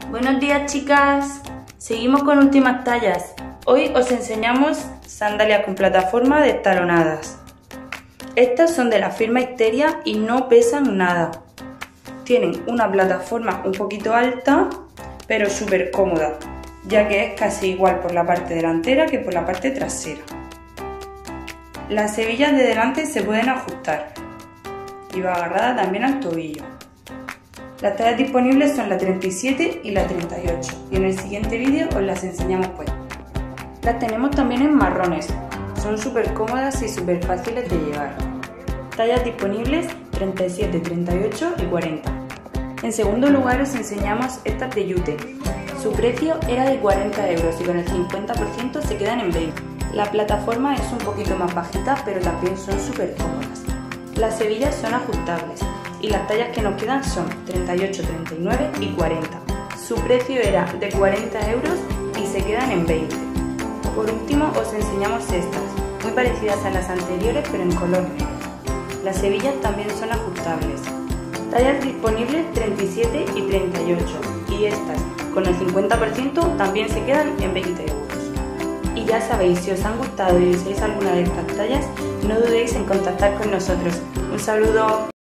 Buenos días, chicas. Seguimos con últimas tallas. Hoy os enseñamos sandalias con plataforma destalonadas. Estas son de la firma Icteria y no pesan nada. Tienen una plataforma un poquito alta, pero súper cómoda, ya que es casi igual por la parte delantera que por la parte trasera. Las hebillas de delante se pueden ajustar y va agarrada también al tobillo. Las tallas disponibles son la 37 y la 38 y en el siguiente vídeo os las enseñamos pues. Las tenemos también en marrones, son súper cómodas y súper fáciles de llevar. Tallas disponibles 37, 38 y 40. En segundo lugar os enseñamos estas de Yute. Su precio era de 40 euros y con el 50% se quedan en 20. La plataforma es un poquito más bajita, pero también son súper cómodas. Las hebillas son ajustables y las tallas que nos quedan son 38, 39 y 40. Su precio era de 40 euros y se quedan en 20. Por último os enseñamos estas, muy parecidas a las anteriores pero en color negro. Las hebillas también son ajustables. Tallas disponibles 37 y 38 y estas con el 50% también se quedan en 20 euros. Y ya sabéis, si os han gustado y deseáis alguna de estas tallas, no dudéis en contactar con nosotros. Un saludo.